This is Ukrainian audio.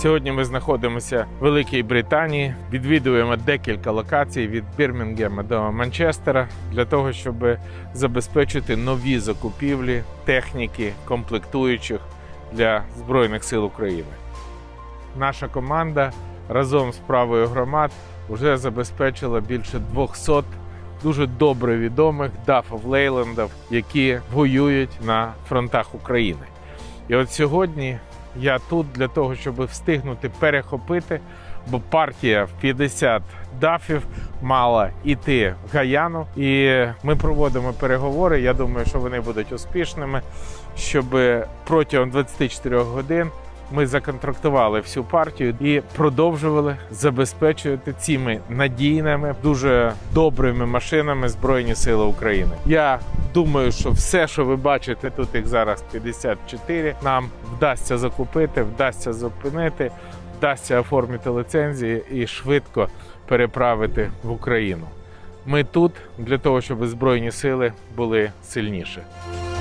Сьогодні ми знаходимося в Великій Британії, відвідуємо декілька локацій від Бірмінгема до Манчестера для того, щоб забезпечити нові закупівлі техніки, комплектуючих для Збройних сил України. Наша команда разом з правою громад вже забезпечила більше 200 дуже добре відомих дафів Лейлендів, які воюють на фронтах України. І от сьогодні я тут для того, щоб встигнути перехопити, бо партія в 50 дафів мала йти в Гаяну. І ми проводимо переговори, я думаю, що вони будуть успішними, щоб протягом 24 годин ми законтрактували всю партію і продовжували забезпечувати цими надійними, дуже добрими машинами Збройні Сили України. Я думаю, що все, що ви бачите, тут їх зараз 54, нам вдасться закупити, вдасться зупинити, вдасться оформити ліцензії і швидко переправити в Україну. Ми тут для того, щоб Збройні Сили були сильніші.